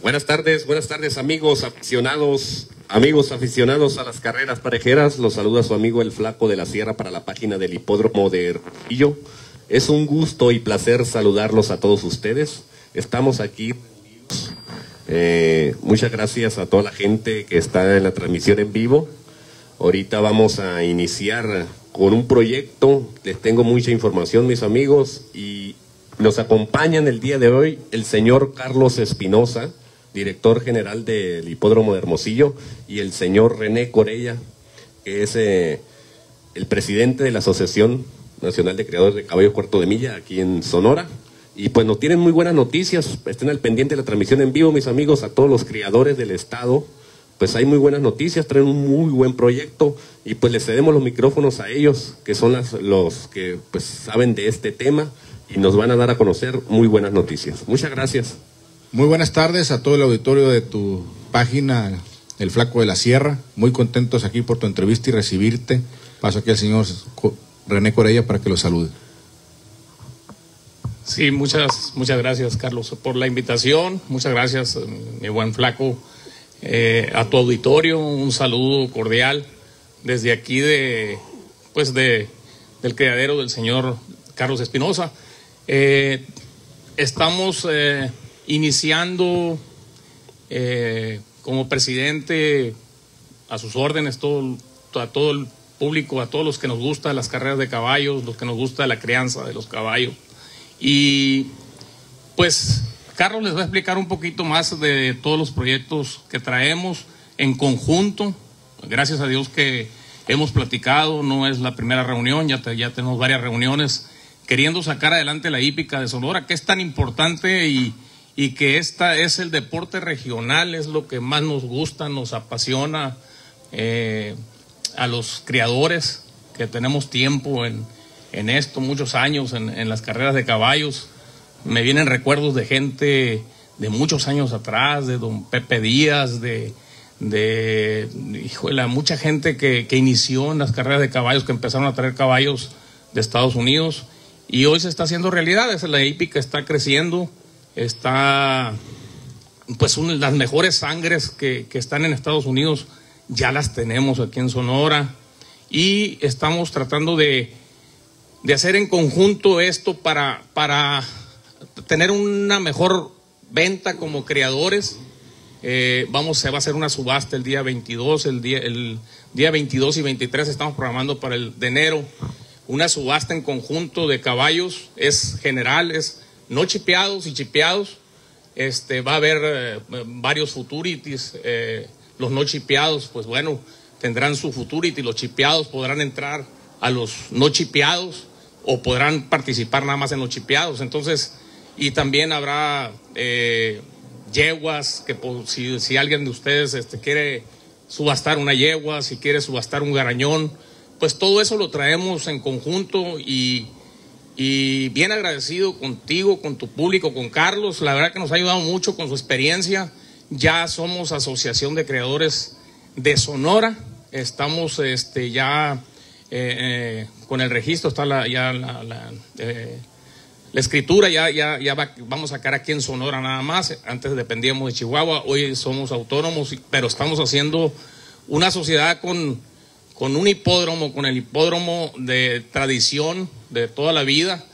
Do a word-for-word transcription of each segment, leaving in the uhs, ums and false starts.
Buenas tardes, buenas tardes amigos aficionados, amigos aficionados a las carreras parejeras. Los saluda su amigo el Flaco de la Sierra para la página del Hipódromo de Hermosillo. Es un gusto y placer saludarlos a todos ustedes. Estamos aquí reunidos. Eh, muchas gracias a toda la gente que está en la transmisión en vivo. Ahorita vamos a iniciar con un proyecto. Les tengo mucha información, mis amigos, y nos acompañan el día de hoy el señor Carlos Espinosa, director general del Hipódromo de Hermosillo, y el señor René Corella, que es eh, el presidente de la Asociación Nacional de Criadores de Caballos Cuarto de Milla aquí en Sonora. Y pues nos tienen muy buenas noticias. Estén al pendiente de la transmisión en vivo, mis amigos, a todos los criadores del estado. Pues hay muy buenas noticias, traen un muy buen proyecto y pues les cedemos los micrófonos a ellos, que son las, los que pues saben de este tema y nos van a dar a conocer muy buenas noticias. Muchas gracias. Muy buenas tardes a todo el auditorio de tu página, El Flaco de la Sierra. Muy contentos aquí por tu entrevista y recibirte. Paso aquí al señor René Corella para que lo salude. Sí, muchas, muchas gracias, Carlos, por la invitación. Muchas gracias, mi buen Flaco. Eh, a tu auditorio, un saludo cordial desde aquí de, pues de, del criadero del señor Carlos Espinosa. Eh, estamos eh, iniciando eh, como presidente a sus órdenes todo, a todo el público, a todos los que nos gusta las carreras de caballos, los que nos gusta la crianza de los caballos. Y pues Carlos les va a explicar un poquito más de todos los proyectos que traemos en conjunto. Gracias a Dios que hemos platicado, no es la primera reunión, ya, te, ya tenemos varias reuniones queriendo sacar adelante la hípica de Sonora, que es tan importante y, y que esta es el deporte regional, es lo que más nos gusta, nos apasiona eh, a los criadores que tenemos tiempo en, en esto, muchos años en, en las carreras de caballos. Me vienen recuerdos de gente de muchos años atrás, de don Pepe Díaz, de, de híjole, mucha gente que, que inició en las carreras de caballos, que empezaron a traer caballos de Estados Unidos, y hoy se está haciendo realidad. La hípica está creciendo, está, pues una, las mejores sangres que, que están en Estados Unidos ya las tenemos aquí en Sonora, y estamos tratando de, de hacer en conjunto esto para... para tener una mejor venta como criadores. Eh, vamos, se va a hacer una subasta el día veintidós, el día, el día veintidós y veintitrés estamos programando para el de enero, una subasta en conjunto de caballos, es general, es no chipeados y chipeados. Este, va a haber eh, varios futurities, eh, los no chipeados, pues bueno, tendrán su futurity, los chipeados podrán entrar a los no chipeados o podrán participar nada más en los chipeados. Entonces, y también habrá eh, yeguas, que pues, si, si alguien de ustedes este, quiere subastar una yegua, si quiere subastar un garañón, pues todo eso lo traemos en conjunto, y, y bien agradecido contigo, con tu público, con Carlos. La verdad que nos ha ayudado mucho con su experiencia. Ya somos Asociación de Criadores de Sonora, estamos este, ya eh, eh, con el registro, está la, ya la... la eh, La escritura ya, ya, ya va, vamos a sacar aquí en Sonora nada más. Antes dependíamos de Chihuahua, hoy somos autónomos, pero estamos haciendo una sociedad con, con un hipódromo, con el hipódromo de tradición de toda la vida,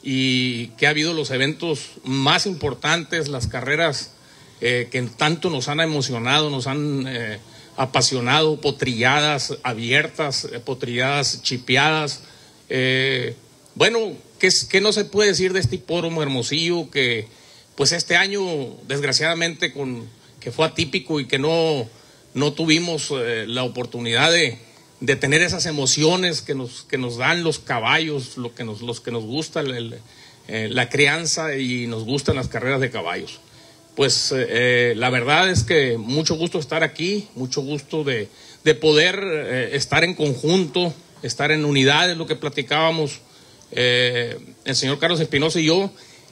y que ha habido los eventos más importantes, las carreras eh, que tanto nos han emocionado, nos han eh, apasionado, potrilladas abiertas, potrilladas chipeadas. Eh, bueno, ¿Qué, ¿Qué no se puede decir de este hipódromo Hermosillo? Que pues este año, desgraciadamente, con, que fue atípico y que no, no tuvimos eh, la oportunidad de, de tener esas emociones que nos, que nos dan los caballos, lo que nos, los que nos gusta el, eh, la crianza y nos gustan las carreras de caballos. Pues eh, la verdad es que mucho gusto estar aquí, mucho gusto de, de poder eh, estar en conjunto, estar en unidad, es lo que platicábamos Eh, el señor Carlos Espinosa y yo,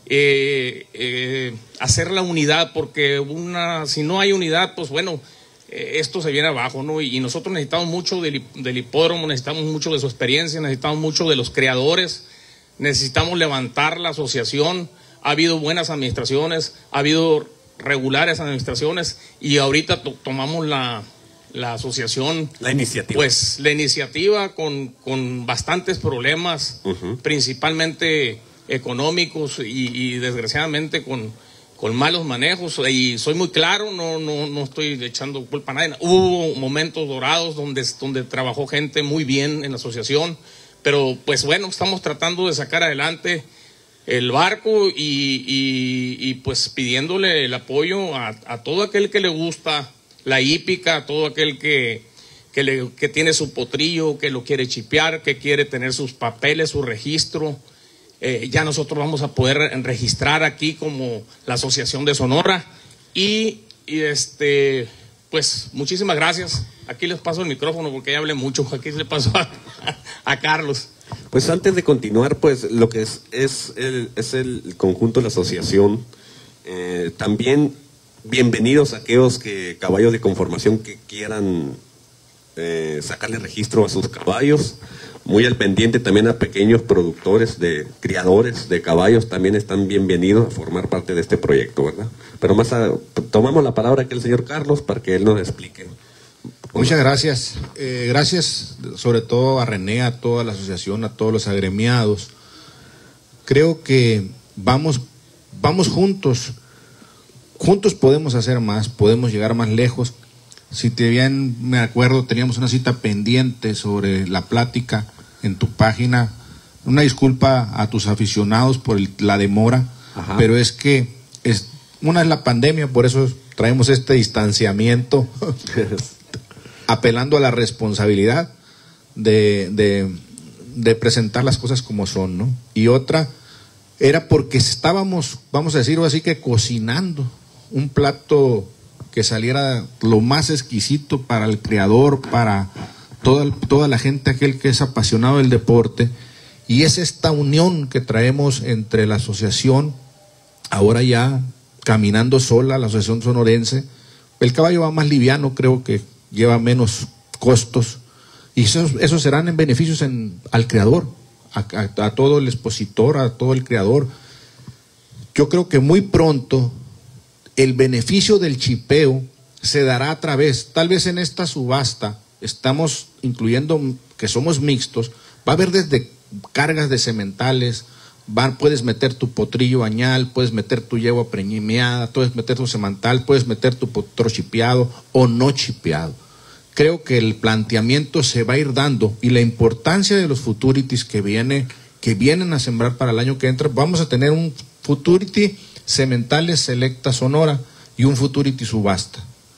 eh, eh, hacer la unidad, porque una, si no hay unidad, pues bueno, eh, esto se viene abajo, ¿no? Y, y nosotros necesitamos mucho del, del hipódromo, necesitamos mucho de su experiencia, necesitamos mucho de los criadores, necesitamos levantar la asociación. Ha habido buenas administraciones, ha habido regulares administraciones, y ahorita to tomamos la, la asociación, la iniciativa, pues la iniciativa con, con bastantes problemas, uh-huh. principalmente económicos y, y desgraciadamente con, con malos manejos, y soy muy claro, no, no, no estoy echando culpa a nadie. Hubo momentos dorados donde, donde trabajó gente muy bien en la asociación, pero pues bueno, estamos tratando de sacar adelante el barco y, y, y pues pidiéndole el apoyo a, a todo aquel que le gusta la hípica, a todo aquel que, que, le, que tiene su potrillo, que lo quiere chipear, que quiere tener sus papeles, su registro. Eh, ya nosotros vamos a poder registrar aquí como la Asociación de Sonora y, y este pues muchísimas gracias. Aquí les paso el micrófono porque ya hablé mucho. Aquí le paso a, a Carlos. Pues antes de continuar, pues lo que es, es, el, es el conjunto de la asociación. Eh, también bienvenidos a aquellos que, caballos de conformación que quieran eh, sacarle registro a sus caballos. Muy al pendiente también a pequeños productores, de criadores de caballos, también están bienvenidos a formar parte de este proyecto, ¿verdad? Pero más a, tomamos la palabra aquí el señor Carlos para que él nos explique. Muchas gracias. Eh, gracias sobre todo a René, a toda la asociación, a todos los agremiados. Creo que vamos, vamos juntos. Juntos podemos hacer más, podemos llegar más lejos. Si te bien me acuerdo, teníamos una cita pendiente sobre la plática en tu página. Una disculpa a tus aficionados por el, la demora, Ajá. pero es que es, una es la pandemia, por eso traemos este distanciamiento. Apelando a la responsabilidad de, de, de presentar las cosas como son, ¿no? Y otra era porque estábamos, vamos a decirlo así, que cocinando un plato que saliera lo más exquisito para el criador, para toda, toda la gente, aquel que es apasionado del deporte, y es esta unión que traemos entre la asociación, ahora ya caminando sola, la asociación sonorense. El caballo va más liviano, creo que lleva menos costos, y esos, esos serán en beneficios en, al creador, a, a, a todo el expositor, a todo el creador. Yo creo que muy pronto el beneficio del chipeo se dará a través, tal vez en esta subasta, estamos incluyendo que somos mixtos, va a haber desde cargas de sementales, va, puedes meter tu potrillo añal, puedes meter tu yegua preñimeada, puedes meter tu semental, puedes meter tu potro chipeado o no chipeado. Creo que el planteamiento se va a ir dando, y la importancia de los futurities que, viene, que vienen a sembrar para el año que entra, vamos a tener un futurity sementales selecta Sonora y un futurity subasta.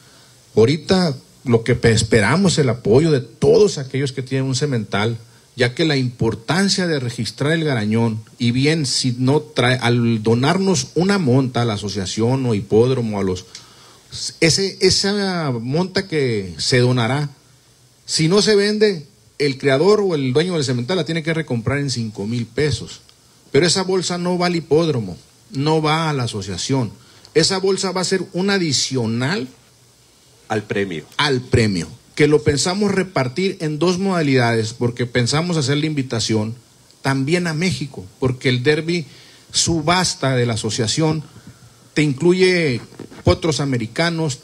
Ahorita lo que esperamos es el apoyo de todos aquellos que tienen un semental, ya que la importancia de registrar el garañón, y bien si no trae, al donarnos una monta a la asociación o hipódromo, a los ese, esa monta que se donará, si no se vende, el criador o el dueño del semental la tiene que recomprar en cinco mil pesos, pero esa bolsa no va al hipódromo, no va a la asociación, esa bolsa va a ser un adicional al premio, al premio, que lo pensamos repartir en dos modalidades, porque pensamos hacer la invitación también a México, porque el derby subasta de la asociación te incluye potros americanos,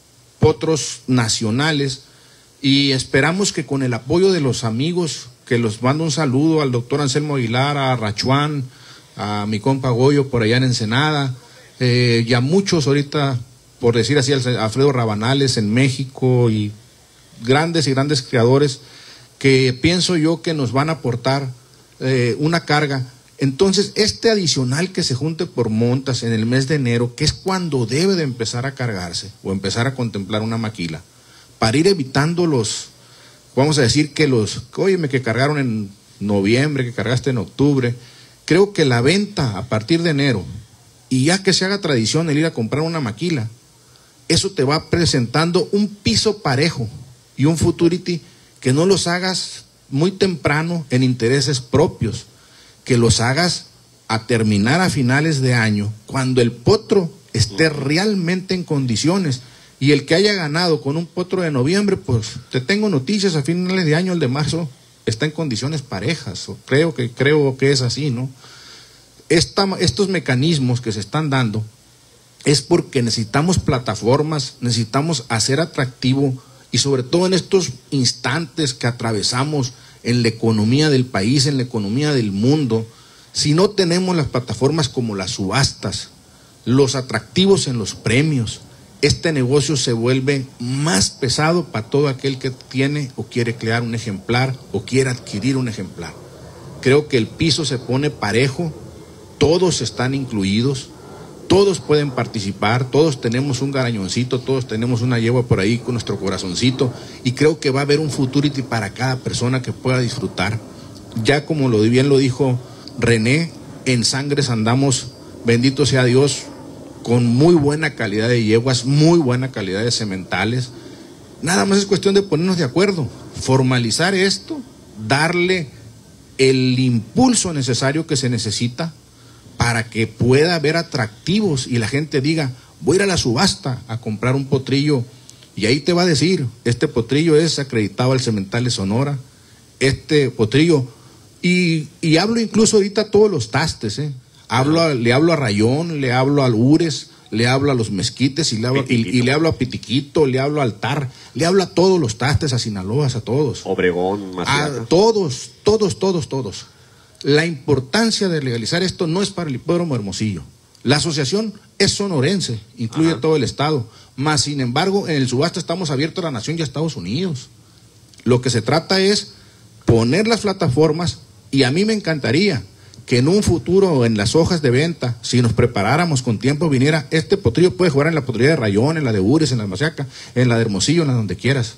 potros nacionales, y esperamos que con el apoyo de los amigos, que los mando un saludo al doctor Anselmo Aguilar, a Rachuán, a mi compa Goyo por allá en Ensenada, eh, y a muchos ahorita, por decir así, a Alfredo Rabanales en México, y grandes y grandes creadores que pienso yo que nos van a aportar eh, una carga. Entonces, este adicional que se junte por montas en el mes de enero, que es cuando debe de empezar a cargarse o empezar a contemplar una maquila, para ir evitando los, vamos a decir que los, óyeme, que cargaron en noviembre, que cargaste en octubre. Creo que la venta a partir de enero, y ya que se haga tradición el ir a comprar una maquila, eso te va presentando un piso parejo y un futurity que no los hagas muy temprano en intereses propios, que los hagas a terminar a finales de año, cuando el potro esté realmente en condiciones, y el que haya ganado con un potro de noviembre, pues te tengo noticias, a finales de año, el de marzo, está en condiciones parejas, o creo que, creo que es así, ¿no? Esta, estos mecanismos que se están dando es porque necesitamos plataformas, necesitamos hacer atractivo, y sobre todo en estos instantes que atravesamos en la economía del país, en la economía del mundo, si no tenemos las plataformas como las subastas, los atractivos en los premios, este negocio se vuelve más pesado para todo aquel que tiene o quiere crear un ejemplar o quiere adquirir un ejemplar. Creo que el piso se pone parejo, todos están incluidos, todos pueden participar, todos tenemos un garañoncito, todos tenemos una yegua por ahí con nuestro corazoncito, y creo que va a haber un futurity para cada persona que pueda disfrutar. Ya como lo bien lo dijo René, en Sangres andamos, bendito sea Dios, con muy buena calidad de yeguas, muy buena calidad de sementales. Nada más es cuestión de ponernos de acuerdo, formalizar esto, darle el impulso necesario que se necesita para que pueda haber atractivos y la gente diga, voy a ir a la subasta a comprar un potrillo, y ahí te va a decir, este potrillo es acreditado al Cementales Sonora, este potrillo, y, y hablo incluso ahorita a todos los tastes, ¿eh? Hablo a, le hablo a Rayón, le hablo a Ures, le hablo a los Mezquites, y le hablo, y, y le hablo a Pitiquito, le hablo a Altar, le hablo a todos los tastes, a Sinaloa, a todos. Obregón, Maciaca. A todos, todos, todos, todos. La importancia de legalizar esto no es para el hipódromo Hermosillo. La asociación es sonorense, incluye Ajá. todo el estado. Más sin embargo, en el subasta estamos abiertos a la nación y a Estados Unidos. Lo que se trata es poner las plataformas, y a mí me encantaría que en un futuro, en las hojas de venta, si nos preparáramos con tiempo, viniera, este potrillo puede jugar en la potrería de Rayón, en la de Ures, en la de Maciaca, en la de Hermosillo, en la donde quieras.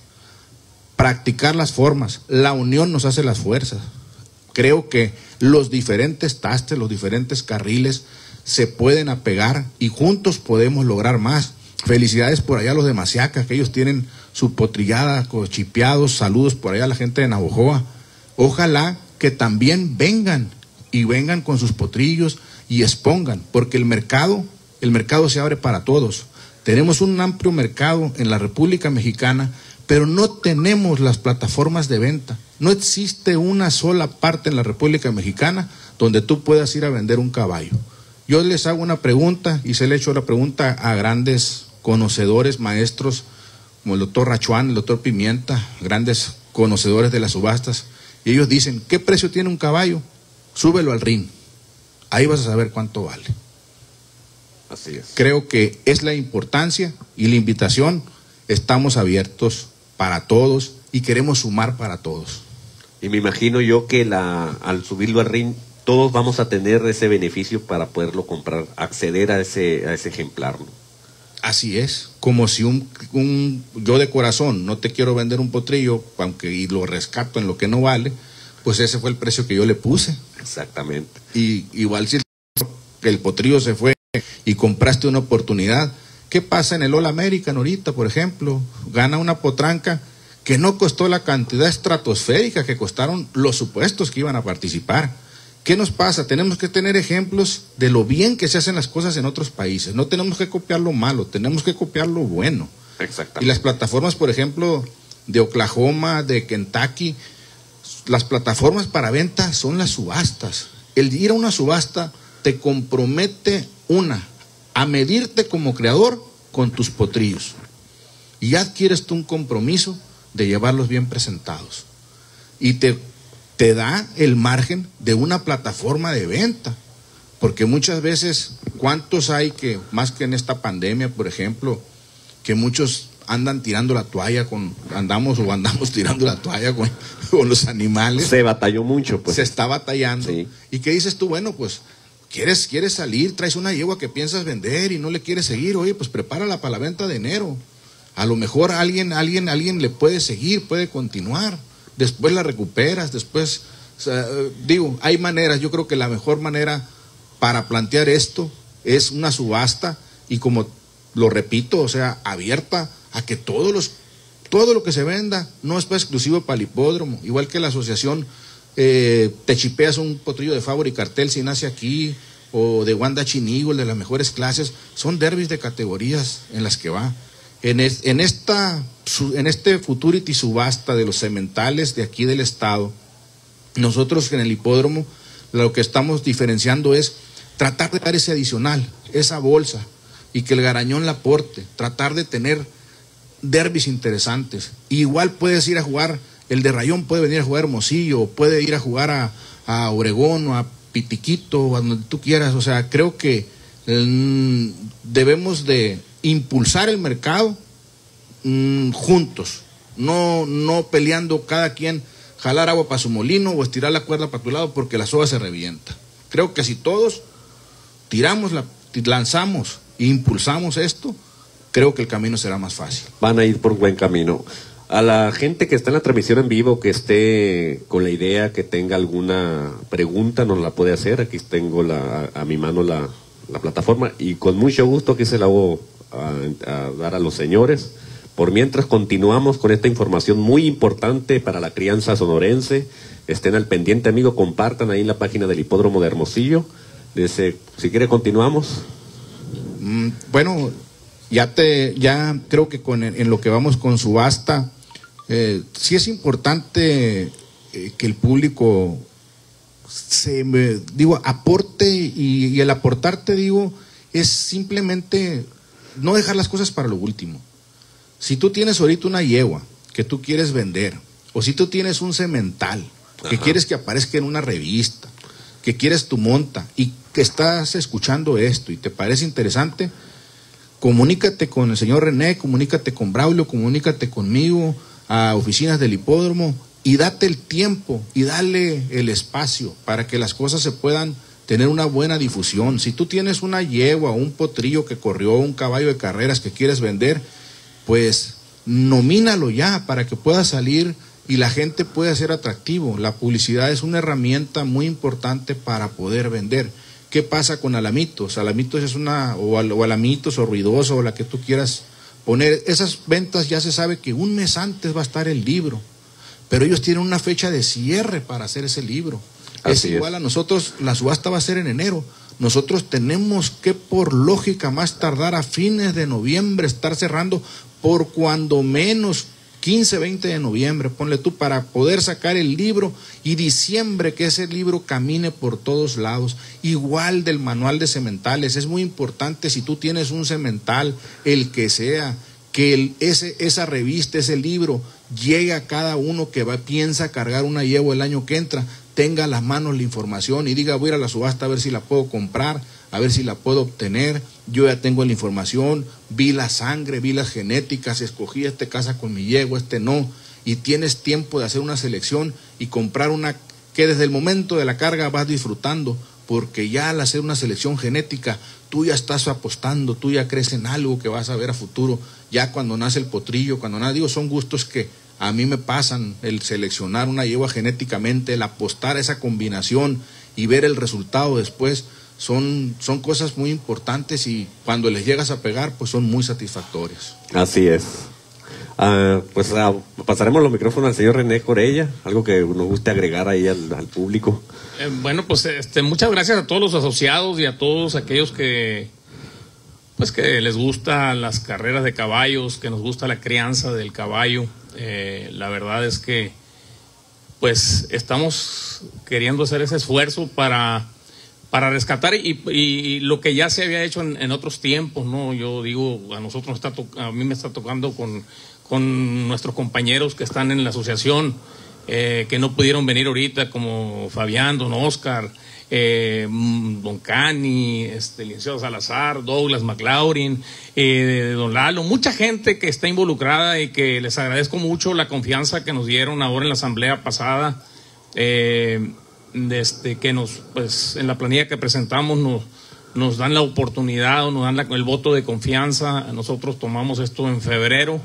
Practicar las formas, la unión nos hace las fuerzas. Creo que los diferentes tastes, los diferentes carriles se pueden apegar y juntos podemos lograr más. Felicidades por allá a los de Maciaca, que ellos tienen su potrillada, chipeados, saludos por allá a la gente de Navojoa. Ojalá que también vengan y vengan con sus potrillos y expongan, porque el mercado, el mercado se abre para todos. Tenemos un amplio mercado en la República Mexicana, pero no tenemos las plataformas de venta. No existe una sola parte en la República Mexicana donde tú puedas ir a vender un caballo. Yo les hago una pregunta, y se le he hecho la pregunta a grandes conocedores, maestros, como el doctor Rachuán, el doctor Pimienta, grandes conocedores de las subastas, y ellos dicen, ¿qué precio tiene un caballo? Súbelo al ring, ahí vas a saber cuánto vale. Así es. Creo que es la importancia y la invitación, estamos abiertos para todos y queremos sumar para todos. Y me imagino yo que la, al subirlo al ring, todos vamos a tener ese beneficio para poderlo comprar, acceder a ese, a ese ejemplar, ¿no? Así es, como si un, un yo de corazón no te quiero vender un potrillo, aunque y lo rescato en lo que no vale, pues ese fue el precio que yo le puse. Exactamente. Y igual si el, el potrillo se fue y compraste una oportunidad, ¿qué pasa en el All American ahorita, por ejemplo? Gana una potranca que no costó la cantidad estratosférica que costaron los supuestos que iban a participar. ¿Qué nos pasa? Tenemos que tener ejemplos de lo bien que se hacen las cosas en otros países. No tenemos que copiar lo malo, tenemos que copiar lo bueno. Exactamente. Y las plataformas, por ejemplo, de Oklahoma, de Kentucky, las plataformas para venta son las subastas. El ir a una subasta te compromete, una, a medirte como creador con tus potrillos. Y ya adquieres tú un compromiso de llevarlos bien presentados. Y te, te da el margen de una plataforma de venta. Porque muchas veces, ¿cuántos hay que, más que en esta pandemia, por ejemplo, que muchos andan tirando la toalla con, andamos o andamos tirando la toalla con, con los animales? Se batalló mucho, pues. Se está batallando. Sí. ¿Y qué dices tú? Bueno, pues, ¿quieres, quieres salir? Traes una yegua que piensas vender y no le quieres seguir. Oye, pues prepárala para la venta de enero. A lo mejor alguien, alguien, alguien le puede seguir, puede continuar. Después la recuperas, después, o sea, digo, hay maneras. Yo creo que la mejor manera para plantear esto es una subasta, y como lo repito, o sea, abierta a que todos los, todo lo que se venda no es para exclusivo para el hipódromo. Igual que la asociación, eh, te chipeas un potrillo de Favor y Cartel si nace aquí, o de Wanda Chinigo, el de las mejores clases, son derbis de categorías en las que va. En, es, en, esta, en este Futurity subasta de los sementales de aquí del estado, nosotros en el hipódromo lo que estamos diferenciando es tratar de dar ese adicional, esa bolsa, y que el Garañón la aporte, tratar de tener derbis interesantes. Igual puedes ir a jugar, el de Rayón puede venir a jugar a Hermosillo, puede ir a jugar a, a Obregón o a Pitiquito o a donde tú quieras. O sea, creo que mmm, debemos de impulsar el mercado mmm, juntos, no, no peleando cada quien jalar agua para su molino o estirar la cuerda para tu lado porque la soga se revienta. Creo que si todos tiramos, la, lanzamos e impulsamos esto, creo que el camino será más fácil. Van a ir por buen camino. A la gente que está en la transmisión en vivo, que esté con la idea, que tenga alguna pregunta, nos la puede hacer. Aquí tengo la, a, a mi mano la, la plataforma y con mucho gusto aquí se la hago a, a dar a los señores. Por mientras continuamos con esta información muy importante para la crianza sonorense. Estén al pendiente, amigo, compartan ahí en la página del Hipódromo de Hermosillo. Dice, si quiere continuamos. Mm, bueno, ya te, ya creo que con en lo que vamos con subasta, eh, sí es importante eh, que el público se, me, digo, aporte y, y el aportarte, digo, es simplemente no dejar las cosas para lo último. Si tú tienes ahorita una yegua que tú quieres vender, o si tú tienes un semental que Ajá. quieres que aparezca en una revista, que quieres tu monta y que estás escuchando esto y te parece interesante, comunícate con el señor René, comunícate con Braulio, comunícate conmigo a oficinas del hipódromo y date el tiempo y dale el espacio para que las cosas se puedan tener una buena difusión. Si tú tienes una yegua, un potrillo que corrió, un caballo de carreras que quieres vender, pues nomínalo ya para que pueda salir y la gente pueda ser atractivo. La publicidad es una herramienta muy importante para poder vender. ¿Qué pasa con Alamitos? Alamitos es una, o, al, o Alamitos o Ruidoso o la que tú quieras poner. Esas ventas ya se sabe que un mes antes va a estar el libro, pero ellos tienen una fecha de cierre para hacer ese libro. Así es igual es. A nosotros, la subasta va a ser en enero. Nosotros tenemos que, por lógica, más tardar a fines de noviembre, estar cerrando por cuando menos quince, veinte de noviembre, ponle tú, para poder sacar el libro y diciembre que ese libro camine por todos lados. Igual del manual de sementales, es muy importante si tú tienes un semental, el que sea, que el, ese, esa revista, ese libro, llegue a cada uno que va, piensa cargar una yegua el año que entra, tenga a las manos la información y diga, voy a ir a la subasta a ver si la puedo comprar, a ver si la puedo obtener. Yo ya tengo la información, vi la sangre, vi las genéticas, escogí este casa con mi yegua, este no, y tienes tiempo de hacer una selección y comprar una que desde el momento de la carga vas disfrutando, porque ya al hacer una selección genética, tú ya estás apostando, tú ya crees en algo que vas a ver a futuro, ya cuando nace el potrillo, cuando nace, digo, son gustos que a mí me pasan, el seleccionar una yegua genéticamente, el apostar a esa combinación y ver el resultado después. Son, son cosas muy importantes y cuando les llegas a pegar, pues son muy satisfactorias. Así es. Uh, pues uh, pasaremos los micrófonos al señor René Corella, algo que nos guste agregar ahí al, al público. Eh, bueno, pues este, muchas gracias a todos los asociados y a todos aquellos que, pues que les gustan las carreras de caballos, que nos gusta la crianza del caballo. Eh, la verdad es que, pues estamos queriendo hacer ese esfuerzo para... para rescatar y, y lo que ya se había hecho en, en otros tiempos, ¿no? Yo digo, a nosotros está to, a mí me está tocando con, con nuestros compañeros que están en la asociación, eh, que no pudieron venir ahorita, como Fabián, don Oscar, eh, don Cani, este, licenciado Salazar, Douglas McLaurin, eh, don Lalo, mucha gente que está involucrada y que les agradezco mucho la confianza que nos dieron ahora en la asamblea pasada. Eh, Desde que nos, pues en la planilla que presentamos nos, nos dan la oportunidad o nos dan la, el voto de confianza. Nosotros tomamos esto en febrero,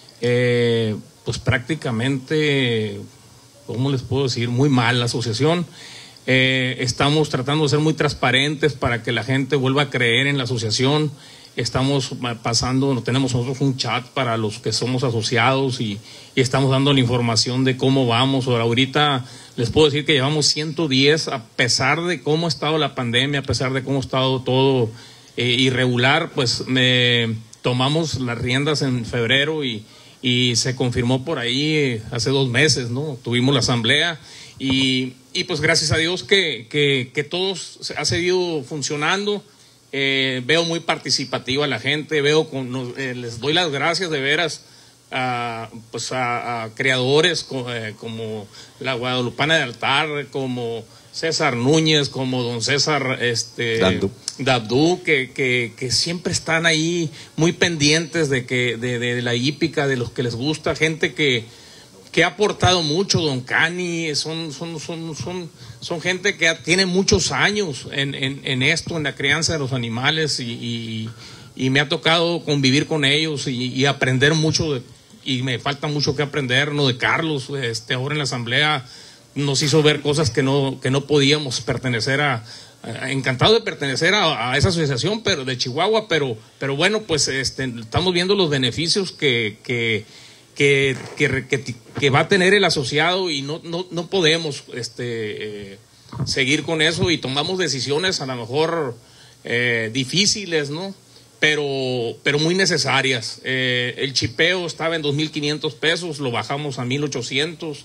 eh, pues prácticamente, ¿cómo les puedo decir? Muy mal la asociación. Eh, estamos tratando de ser muy transparentes para que la gente vuelva a creer en la asociación. Estamos pasando, tenemos nosotros un chat para los que somos asociados y, y estamos dando la información de cómo vamos. Ahora, ahorita les puedo decir que llevamos ciento diez, a pesar de cómo ha estado la pandemia, a pesar de cómo ha estado todo eh, irregular, pues me, tomamos las riendas en febrero y, y se confirmó por ahí eh, hace dos meses, ¿no? Tuvimos la asamblea y, y pues gracias a Dios que, que, que todo ha seguido funcionando. eh, veo muy participativa a la gente, veo con, eh, les doy las gracias de veras a, pues a, a creadores como, eh, como la Guadalupana de Altar, como César Núñez, como don César este, Dabdú, Dabdú que, que, que siempre están ahí muy pendientes de, que, de, de la hípica, de los que les gusta, gente que, que ha aportado mucho, don Cani, son, son, son, son, son gente que tiene muchos años en, en, en esto, en la crianza de los animales, y, y, y me ha tocado convivir con ellos y, y aprender mucho, de, y me falta mucho que aprender, ¿no? De Carlos, este, ahora en la asamblea nos hizo ver cosas que no, que no podíamos pertenecer a, a encantado de pertenecer a, a esa asociación, pero de Chihuahua, pero, pero bueno, pues este, estamos viendo los beneficios que, que, que, que, que, que va a tener el asociado, y no, no, no podemos este, eh, seguir con eso, y tomamos decisiones a lo mejor eh, difíciles, ¿no? Pero, pero muy necesarias. Eh, el chipeo estaba en dos mil quinientos pesos, lo bajamos a mil ochocientos.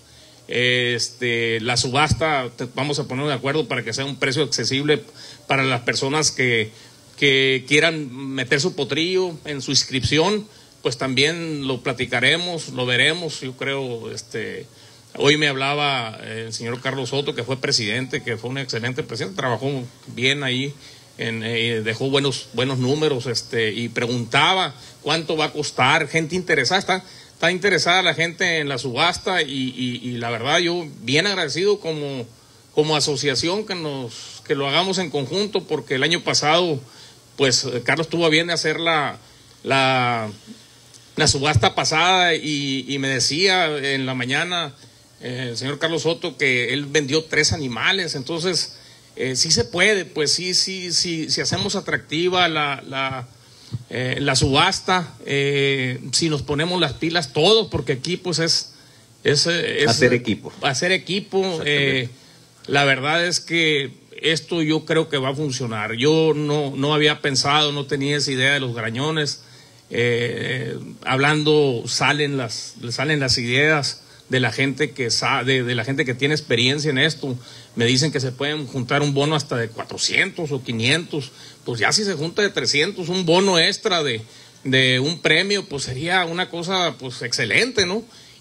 Este, la subasta, vamos a ponernos de acuerdo para que sea un precio accesible para las personas que, que quieran meter su potrillo en su inscripción, pues también lo platicaremos, lo veremos. Yo creo, este, hoy me hablaba el señor Carlos Soto, que fue presidente, que fue un excelente presidente, trabajó bien ahí, en, eh, dejó buenos, buenos números, este, y preguntaba cuánto va a costar, gente interesada, está Está interesada la gente en la subasta, y, y, y la verdad yo bien agradecido como, como asociación que nos que lo hagamos en conjunto, porque el año pasado pues Carlos tuvo bien de hacer la, la, la subasta pasada, y, y me decía en la mañana eh, el señor Carlos Soto que él vendió tres animales. Entonces eh, sí se puede, pues sí, sí, sí, si hacemos atractiva la, la Eh, la subasta, eh, si nos ponemos las pilas todos, porque aquí pues es, es, es hacer equipo. Hacer equipo. Eh, la verdad es que esto yo creo que va a funcionar. Yo no, no había pensado, no tenía esa idea de los grañones. Eh, hablando salen las, salen las ideas de la gente que sabe, de, de la gente que tiene experiencia en esto. Me dicen que se pueden juntar un bono hasta de cuatrocientos o quinientos. Pues ya si se junta de trescientos, un bono extra de, de un premio, pues sería una cosa pues excelente, ¿no?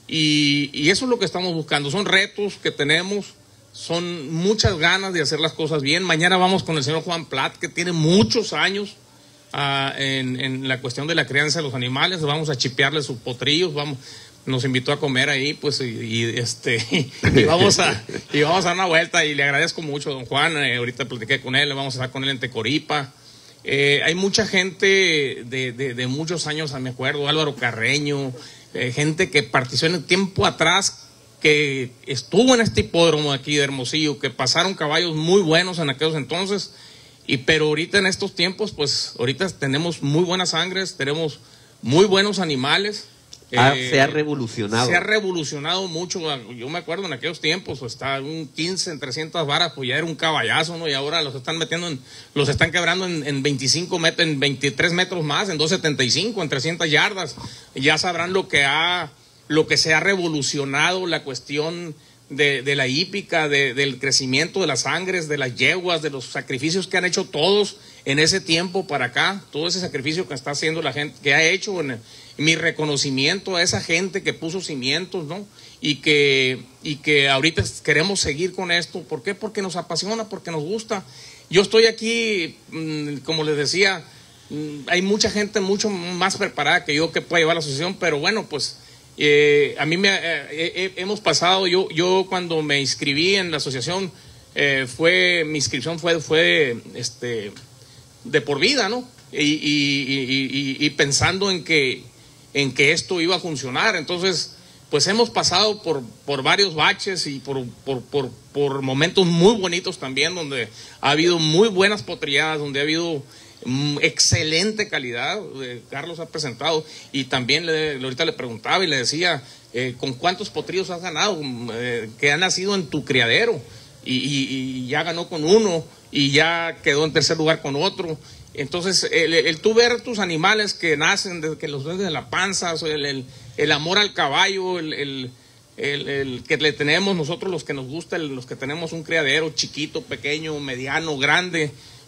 Y, y eso es lo que estamos buscando. Son retos que tenemos, son muchas ganas de hacer las cosas bien. Mañana vamos con el señor Juan Plat, que tiene muchos años uh, en, en la cuestión de la crianza de los animales. Vamos a chipearle sus potrillos, vamos... Nos invitó a comer ahí, pues, y, y este, y vamos a, y vamos a dar una vuelta, y le agradezco mucho a don Juan. Eh, ahorita platiqué con él, vamos a estar con él en Tecoripa. Eh, hay mucha gente de, de, de muchos años, me acuerdo, Álvaro Carreño, eh, gente que participó en el tiempo atrás, que estuvo en este hipódromo aquí de Hermosillo, que pasaron caballos muy buenos en aquellos entonces, y pero ahorita en estos tiempos, pues, ahorita tenemos muy buenas sangres, tenemos muy buenos animales. Ah, eh, se ha revolucionado. Se ha revolucionado mucho. Yo me acuerdo en aquellos tiempos, pues, estaba un quince en trescientas varas, pues ya era un caballazo, ¿no? Y ahora los están metiendo, en, los están quebrando en, en veinticinco metros, en veintitrés metros más, en doscientos setenta y cinco, en trescientas yardas. Ya sabrán lo que ha, lo que se ha revolucionado la cuestión de, de la hípica, de, del crecimiento de las sangres, de las yeguas, de los sacrificios que han hecho todos en ese tiempo para acá, todo ese sacrificio que está haciendo la gente, que ha hecho en mi reconocimiento a esa gente que puso cimientos, ¿no? Y que, y que ahorita queremos seguir con esto. ¿Por qué? Porque nos apasiona, porque nos gusta. Yo estoy aquí, como les decía, hay mucha gente mucho más preparada que yo que puede llevar la asociación, pero bueno, pues eh, a mí me eh, eh, hemos pasado, yo, yo cuando me inscribí en la asociación, eh, fue, mi inscripción fue, fue este, de por vida, ¿no? Y, y, y, y, y pensando en que en que esto iba a funcionar. Entonces, pues hemos pasado por, por varios baches y por, por, por, por momentos muy bonitos también, donde ha habido muy buenas potrilladas, donde ha habido mm, excelente calidad. Eh, Carlos ha presentado, y también le, ahorita le preguntaba y le decía, eh, ¿con cuántos potrillos has ganado? Eh, que han nacido en tu criadero, y, y, y ya ganó con uno, y ya quedó en tercer lugar con otro. Entonces, el, el tú ver tus animales que nacen, desde que los ves de la panza, o sea, el, el, el amor al caballo, el, el, el, el que le tenemos nosotros, los que nos gusta, el, los que tenemos un criadero chiquito, pequeño, mediano, grande,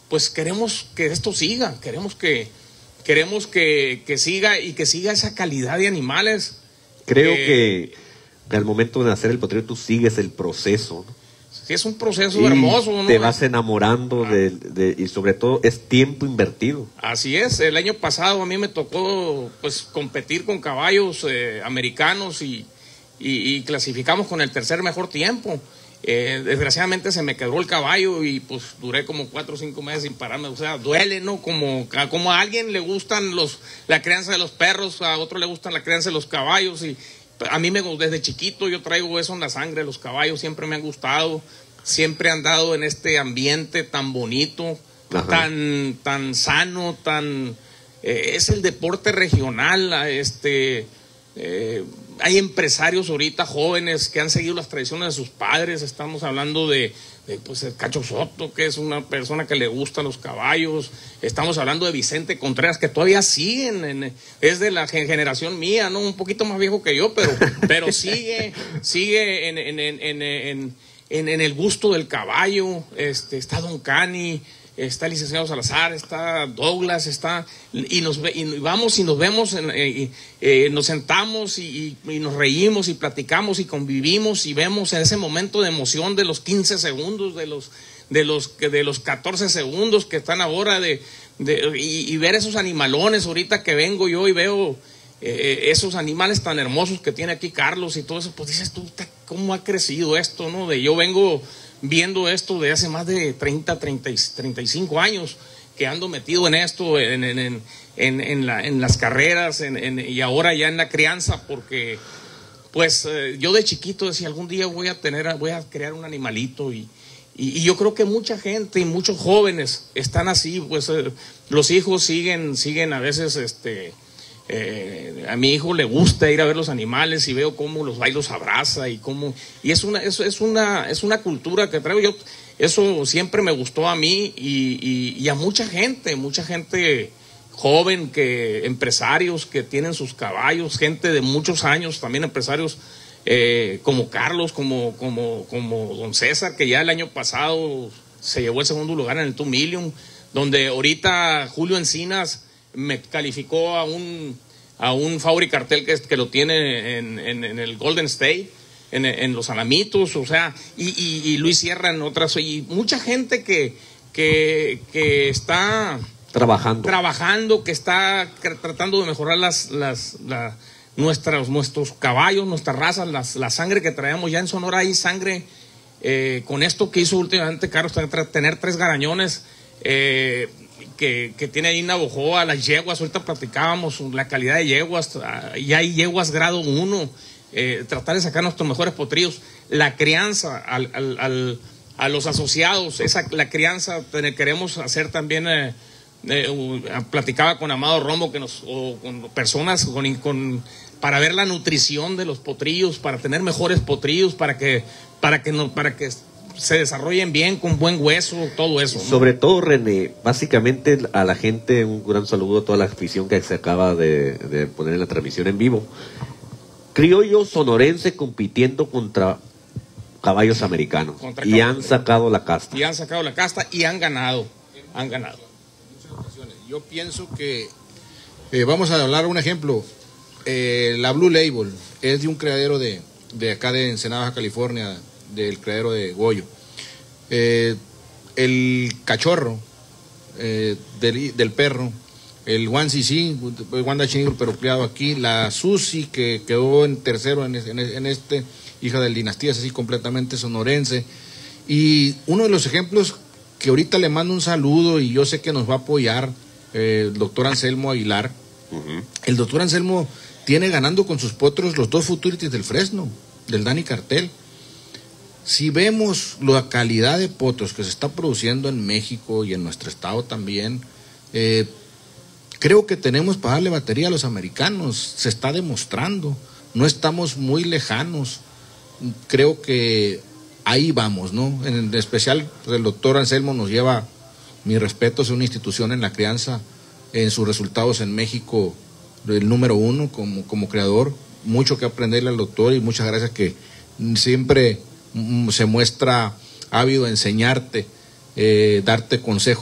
pues queremos que esto siga, queremos que, queremos que, que siga y que siga esa calidad de animales. Creo eh, que, que al momento de nacer el potrillo tú sigues el proceso, ¿no? Sí, es un proceso y hermoso, ¿no? Te vas enamorando ah. de, de, y sobre todo es tiempo invertido. Así es, el año pasado a mí me tocó pues competir con caballos eh, americanos y, y, y clasificamos con el tercer mejor tiempo. Eh, desgraciadamente se me quebró el caballo y pues duré como cuatro o cinco meses sin pararme. O sea, duele, ¿no? Como, como a alguien le gustan los, la crianza de los perros, a otro le gustan la crianza de los caballos y a mí me, desde chiquito yo traigo eso en la sangre, los caballos siempre me han gustado, siempre he andado en este ambiente tan bonito, tan, tan sano, tan eh, es el deporte regional, este eh, hay empresarios ahorita jóvenes que han seguido las tradiciones de sus padres. Estamos hablando de, de pues el Cacho Soto, que es una persona que le gustan los caballos. Estamos hablando de Vicente Contreras, que todavía siguen, en, es de la generación mía, ¿no? Un poquito más viejo que yo, pero, pero sigue, sigue en, en, en, en, en, en, en el gusto del caballo. Este, está Don Cani, está el licenciado Salazar, está Douglas, está y nos y vamos y nos vemos, en, eh, eh, nos sentamos y, y, y nos reímos y platicamos y convivimos y vemos en ese momento de emoción de los quince segundos, de los de los de los catorce segundos que están ahora de, de y, y ver esos animalones ahorita que vengo yo y veo eh, esos animales tan hermosos que tiene aquí Carlos y todo eso, pues dices tú, ¿cómo ha crecido esto, no? De yo vengo viendo esto de hace más de treinta, treinta, treinta y cinco años que ando metido en esto, en, en, en, en, en, la, en las carreras en, en, y ahora ya en la crianza, porque pues eh, yo de chiquito decía, algún día voy a tener, voy a crear un animalito y, y, y yo creo que mucha gente y muchos jóvenes están así, pues eh, los hijos siguen, siguen a veces este... Eh, a mi hijo le gusta ir a ver los animales y veo cómo los va y los abraza y cómo y es una eso es una es una cultura que traigo yo. Eso siempre me gustó a mí y, y, y a mucha gente, mucha gente joven, que empresarios que tienen sus caballos, gente de muchos años, también empresarios eh, como Carlos, como como como Don César, que ya el año pasado se llevó el segundo lugar en el Two Million, donde ahorita Julio Encinas me calificó a un a un Fauri Cartel que, que lo tiene en, en, en el Golden State, en, en los Alamitos, o sea, y, y, y Luis Sierra en otras, y mucha gente que, que, que está trabajando, trabajando, que está tratando de mejorar las, las, la, nuestras, nuestros caballos, nuestras razas, las, la sangre que traemos. Ya en Sonora hay sangre, eh, con esto que hizo últimamente Carlos, tener tres garañones, eh, Que, que tiene ahí Navojoa, las yeguas, ahorita platicábamos la calidad de yeguas, ya hay yeguas grado uno, eh, tratar de sacar nuestros mejores potrillos, la crianza al, al, al, a los asociados, esa, la crianza queremos hacer también, eh, eh, platicaba con Amado Romo, que nos, o con personas con, con, para ver la nutrición de los potrillos, para tener mejores potrillos, para que, para que, no, para que se desarrollen bien, con buen hueso, todo eso, ¿no? Sobre todo, René, básicamente a la gente, un gran saludo a toda la afición que se acaba de, de poner en la transmisión en vivo. Criollo sonorense compitiendo contra caballos americanos contra y caballos. han sacado la casta. Y han sacado la casta y han ganado, han ganado. Yo pienso que, eh, vamos a hablar un ejemplo, eh, la Blue Label es de un criadero de, de acá de Ensenada, Baja California, del criadero de Goyo. Eh, el cachorro eh, del, del perro, el One C C, Wanda Chingle, pero criado aquí, la Susi, que quedó en tercero en, en, en este, hija del Dinastías, así completamente sonorense. Y uno de los ejemplos que ahorita le mando un saludo y yo sé que nos va a apoyar, eh, el doctor Anselmo Aguilar. Uh-huh. El doctor Anselmo tiene ganando con sus potros los dos Futurities del Fresno, del Dani Cartel. Si vemos la calidad de potros que se está produciendo en México y en nuestro estado también, eh, creo que tenemos para darle batería a los americanos. Se está demostrando, no estamos muy lejanos. Creo que ahí vamos, ¿no? En especial, pues, el doctor Anselmo nos lleva, mi respeto, es una institución en la crianza, en sus resultados en México, el número uno como, como creador. Mucho que aprenderle al doctor y muchas gracias, que siempre se muestra ávido a enseñarte, eh, darte consejos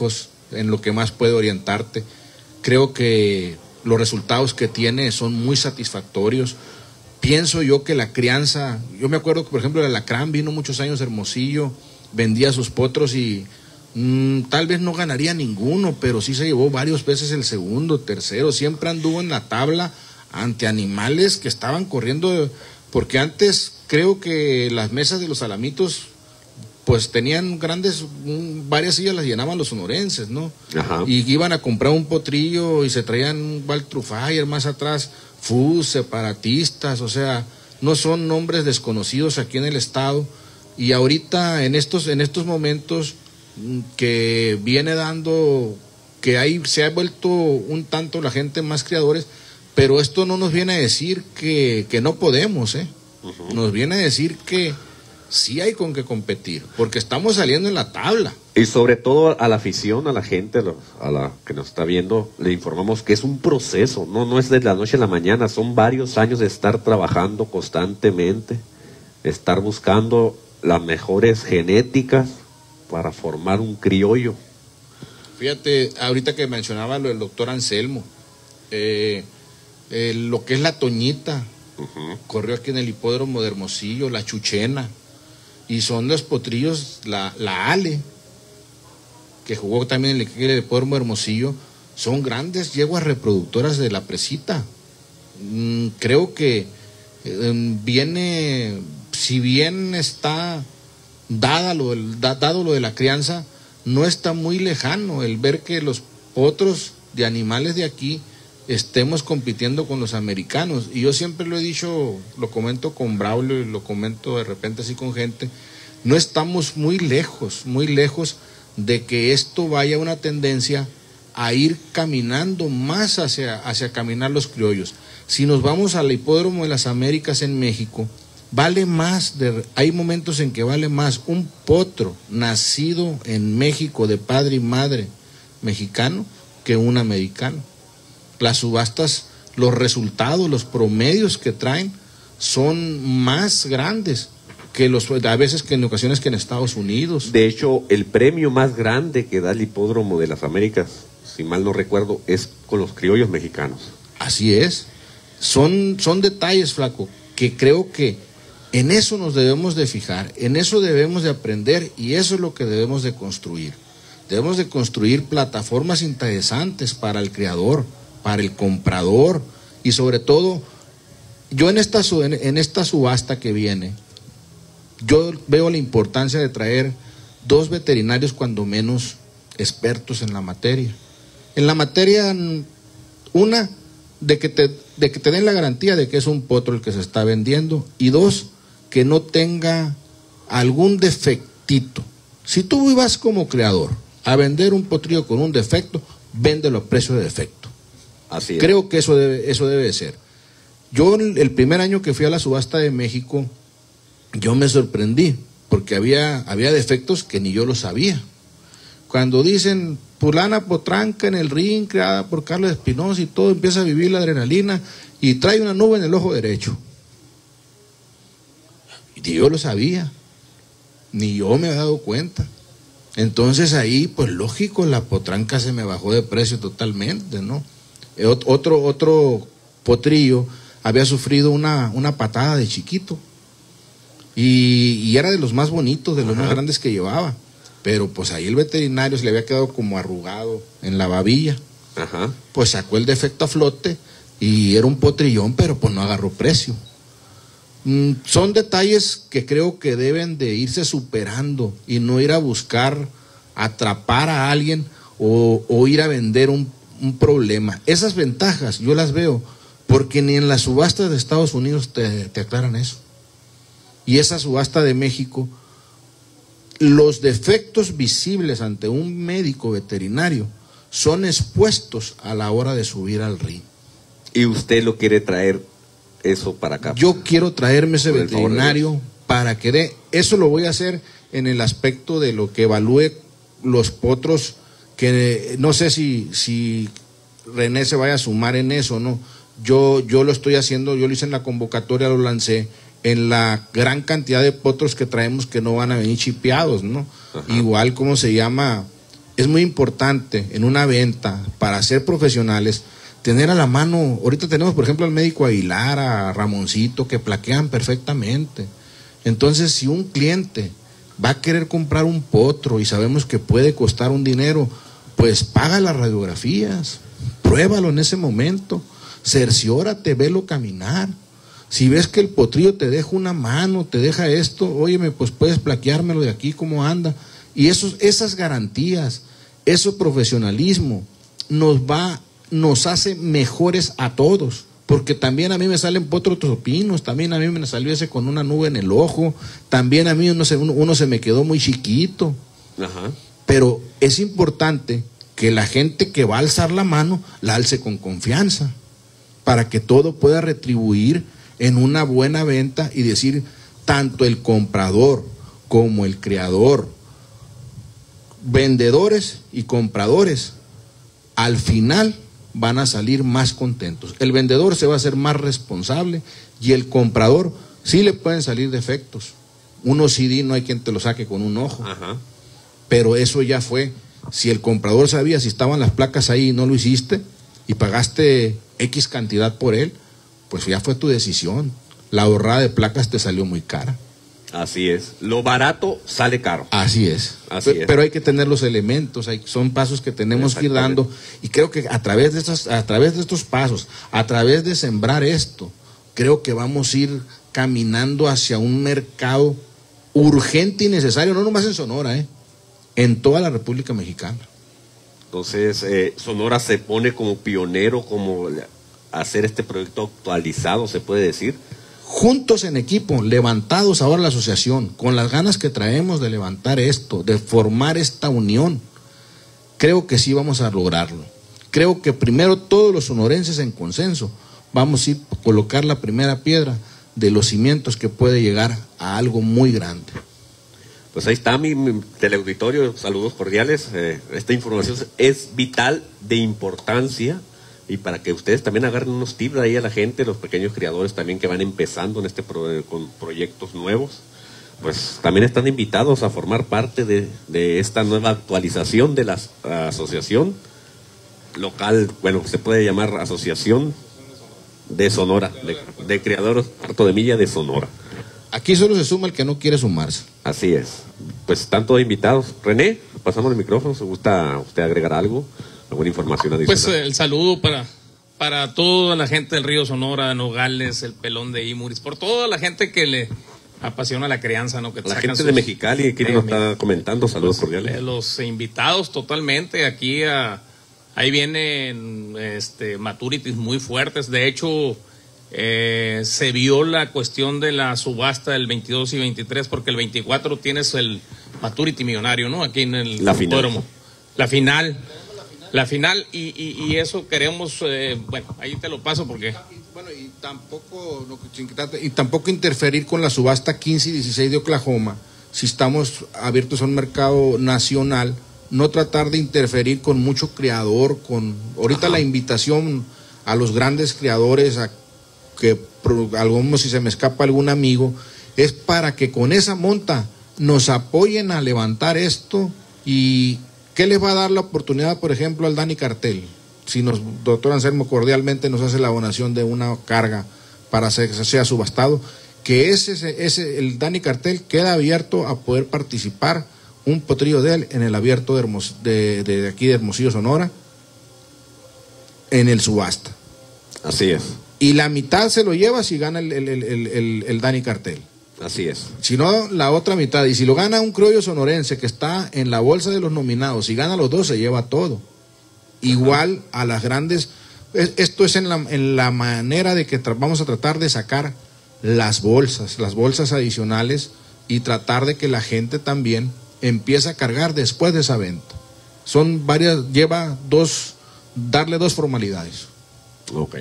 en lo que más puede orientarte. Creo que los resultados que tiene son muy satisfactorios. Pienso yo que la crianza, yo me acuerdo que por ejemplo el alacrán vino muchos años a Hermosillo, vendía sus potros y mmm, tal vez no ganaría ninguno, pero sí se llevó varias veces el segundo, tercero, siempre anduvo en la tabla ante animales que estaban corriendo, porque antes creo que las mesas de los Alamitos pues tenían grandes, varias sillas las llenaban los sonorenses, ¿no? Ajá. Y iban a comprar un potrillo y se traían un Waltrufire más atrás, Fus, separatistas, o sea, no son nombres desconocidos aquí en el estado. Y ahorita en estos, en estos momentos que viene dando, que ahí se ha vuelto un tanto la gente más criadores, pero esto no nos viene a decir que, que no podemos, ¿eh? Uh-huh. Nos viene a decir que sí hay con qué competir, porque estamos saliendo en la tabla. Y sobre todo a la afición, a la gente, a la que nos está viendo, le informamos que es un proceso, no, no es de la noche a la mañana, son varios años de estar trabajando constantemente, estar buscando las mejores genéticas para formar un criollo. Fíjate, ahorita que mencionaba lo del doctor Anselmo, eh, eh, lo que es la Toñita, uh-huh. corrió aquí en el hipódromo de Hermosillo, la Chuchena, y son los potrillos, la, la Ale, que jugó también en el hipódromo de Hermosillo, son grandes yeguas reproductoras de la presita. Mm, creo que eh, viene, si bien está dada lo del, da, dado lo de la crianza, no está muy lejano el ver que los potros de animales de aquí estemos compitiendo con los americanos. Y yo siempre lo he dicho, lo comento con Braulio y lo comento de repente así con gente, no estamos muy lejos, muy lejos de que esto vaya una tendencia a ir caminando más hacia, hacia caminar los criollos. Si nos vamos al hipódromo de las Américas en México, vale más, de, hay momentos en que vale más un potro nacido en México de padre y madre mexicano que un americano. Las subastas, los resultados, los promedios que traen son más grandes que los, a veces que en ocasiones que en Estados Unidos. De hecho, el premio más grande que da el hipódromo de las Américas, si mal no recuerdo, es con los criollos mexicanos. Así es. Son, son detalles, Flaco, que creo que en eso nos debemos de fijar, en eso debemos de aprender y eso es lo que debemos de construir. Debemos de construir plataformas interesantes para el criador, para el comprador y sobre todo, yo en esta, en esta subasta que viene, yo veo la importancia de traer dos veterinarios cuando menos expertos en la materia. En la materia, una, de que te, de que te den la garantía de que es un potro el que se está vendiendo y dos, que no tenga algún defectito. Si tú vas como creador a vender un potrillo con un defecto, véndelo a precio de defecto. Así es. Creo que eso debe, eso debe de ser. Yo el primer año que fui a la subasta de México, yo me sorprendí, porque había, había defectos que ni yo lo sabía. Cuando dicen Pulana Potranca en el ring, creada por Carlos Espinosa y todo, empieza a vivir la adrenalina y trae una nube en el ojo derecho. Y yo lo sabía, ni yo me había dado cuenta. Entonces ahí, pues lógico, la potranca se me bajó de precio totalmente, ¿no? Otro, otro potrillo había sufrido una, una patada de chiquito y, y era de los más bonitos, de los Ajá. más grandes que llevaba, pero pues ahí el veterinario se le había quedado como arrugado en la babilla. Ajá. Pues sacó el defecto a flote y era un potrillón, pero pues no agarró precio. Mm, son detalles que creo que deben de irse superando y no ir a buscar atrapar a alguien o, o ir a vender un un problema. Esas ventajas yo las veo porque ni en las subastas de Estados Unidos te, te aclaran eso. Y esa subasta de México, los defectos visibles ante un médico veterinario son expuestos a la hora de subir al ring. ¿Y usted lo quiere traer eso para acá? Yo quiero traerme ese veterinario para que dé, eso lo voy a hacer en el aspecto de lo que evalúe los potros, que no sé si, si René se vaya a sumar en eso, ¿no? Yo, yo lo estoy haciendo, yo lo hice en la convocatoria, lo lancé en la gran cantidad de potros que traemos que no van a venir chipeados, ¿no? Ajá. Igual como se llama es muy importante en una venta, para ser profesionales, tener a la mano. Ahorita tenemos, por ejemplo, al médico Aguilar, a Ramoncito, que plaquean perfectamente. Entonces, si un cliente va a querer comprar un potro y sabemos que puede costar un dinero, pues paga las radiografías, pruébalo en ese momento, cerciórate, velo caminar. Si ves que el potrillo te deja una mano, te deja esto, óyeme, pues puedes plaqueármelo de aquí, cómo anda. Y esos, esas garantías, ese profesionalismo nos va, nos hace mejores a todos. Porque también a mí me salen potros topinos, también a mí me salió ese con una nube en el ojo, también a mí uno se, uno, uno se me quedó muy chiquito. Ajá. Pero es importante que la gente que va a alzar la mano, la alce con confianza, para que todo pueda retribuir en una buena venta y decir, tanto el comprador como el criador, vendedores y compradores, al final van a salir más contentos. El vendedor se va a hacer más responsable y el comprador sí le pueden salir defectos. Unos C D no hay quien te lo saque con un ojo. Ajá. Pero eso ya fue. Si el comprador sabía si estaban las placas ahí y no lo hiciste y pagaste X cantidad por él, pues ya fue tu decisión. La ahorrada de placas te salió muy cara. Así es. Lo barato sale caro. Así es. Así pero, es. pero hay que tener los elementos, hay, son pasos que tenemos que ir dando. Y creo que a través de estos, a través de estos pasos, a través de sembrar esto, creo que vamos a ir caminando hacia un mercado urgente y necesario, no nomás en Sonora, ¿eh? En toda la República Mexicana. Entonces, eh, Sonora se pone como pionero, como hacer este proyecto actualizado, se puede decir. Juntos en equipo, levantados ahora la asociación, con las ganas que traemos de levantar esto, de formar esta unión, creo que sí vamos a lograrlo. Creo que primero todos los sonorenses en consenso vamos a ir a colocar la primera piedra de los cimientos que puede llegar a algo muy grande. Pues ahí está mi, mi teleauditorio, saludos cordiales. Eh, esta información es vital, de importancia, y para que ustedes también agarren unos tips ahí a la gente, los pequeños criadores también que van empezando en este pro, con proyectos nuevos, pues también están invitados a formar parte de, de esta nueva actualización de la asociación local, bueno, se puede llamar Asociación de Sonora, de, de Criadores Cuarto de Milla de Sonora. Aquí solo se suma el que no quiere sumarse. Así es. Pues están todos invitados. René, pasamos el micrófono. ¿Se gusta usted agregar algo? ¿Alguna información adicional? Pues el saludo para, para toda la gente del Río Sonora, Nogales, el Pelón de Imuris, por toda la gente que le apasiona la crianza, ¿no? Que la gente sus... de Mexicali, que nos está comentando, saludos pues, cordiales. Los invitados totalmente aquí, a, ahí vienen este, maturities muy fuertes. De hecho, eh, se vio la cuestión de la subasta del veintidós y veintitrés, porque el veinticuatro tienes el maturity millonario, ¿no? Aquí en el la final. La final. La final, y, y, y eso queremos, eh, bueno, ahí te lo paso porque... Bueno, y tampoco, y tampoco interferir con la subasta quince y dieciséis de Oklahoma, si estamos abiertos a un mercado nacional, no tratar de interferir con mucho criador, con... Ahorita Ajá. La invitación a los grandes criadores, a que, algunos, si se me escapa algún amigo, es para que con esa monta nos apoyen a levantar esto. Y ¿qué les va a dar la oportunidad, por ejemplo, al Dani Cartel? Si nos, doctor Anselmo cordialmente nos hace la donación de una carga para que sea subastado, que ese, ese el Dani Cartel queda abierto a poder participar un potrillo de él en el abierto de, Hermos, de, de aquí de Hermosillo, Sonora, en el subasta. Así es. Y la mitad se lo lleva si gana el, el, el, el, el Dani Cartel. Así es. Si no, la otra mitad. Y si lo gana un criollo sonorense que está en la bolsa de los nominados, si gana los dos, se lleva todo. Igual a las grandes. Esto es en la, en la manera de que vamos a tratar de sacar las bolsas, las bolsas adicionales, y tratar de que la gente también empiece a cargar después de esa venta. Son varias, lleva dos, darle dos formalidades. Ok.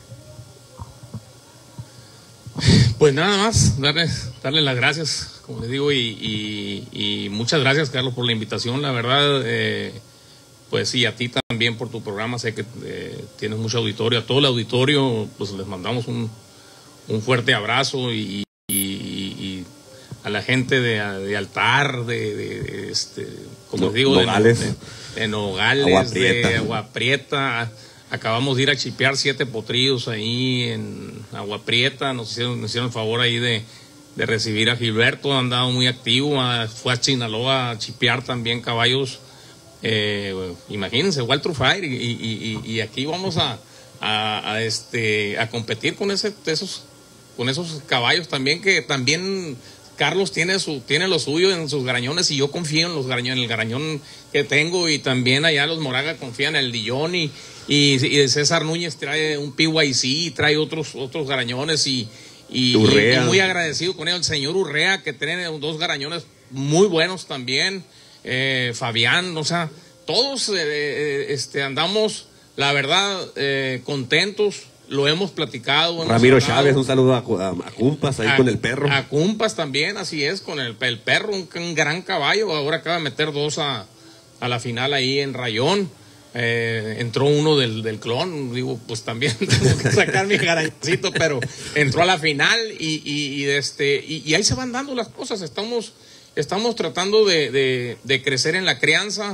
Pues nada más, darle, darle las gracias, como les digo, y, y, y muchas gracias, Carlos, por la invitación. La verdad, eh, pues sí, a ti también por tu programa. Sé que eh, tienes mucho auditorio. A todo el auditorio, pues les mandamos un, un fuerte abrazo, y, y, y a la gente de, de Altar, de, de, de este, como no, digo, Nogales, de, de, de Nogales, Agua Prieta. de Agua Prieta. Acabamos de ir a chipear siete potrillos ahí en Agua Prieta. Nos hicieron, nos hicieron el favor ahí de, de recibir a Gilberto, han andado muy activo. A, fue a Sinaloa a chipear también caballos. Eh, imagínense, Walter Fire. Y, y, y, y aquí vamos a, a, a, este, a competir con, ese, esos, con esos caballos también, que también Carlos tiene, su, tiene lo suyo en sus garañones, y yo confío en, los garañones, en el garañón que tengo, y también allá los Moraga confían en el Dillon, y Y, y César Núñez trae un P Y C, trae otros otros garañones, y, y, y, y muy agradecido con él. El señor Urrea, que tiene dos garañones muy buenos también, eh, Fabián, o sea, todos eh, este, andamos, la verdad, eh, contentos, lo hemos platicado. Hemos Ramiro hablado. Chávez, un saludo a, a, a Cumpas, ahí a, con el perro. A Cumpas también, así es, con el, el perro, un, un gran caballo, ahora acaba de meter dos a, a la final ahí en Rayón. Eh, entró uno del, del clon, digo, pues también tengo que sacar mi garañcito, pero entró a la final, y, y, y, este, y, y ahí se van dando las cosas. Estamos, estamos tratando de, de, de crecer en la crianza,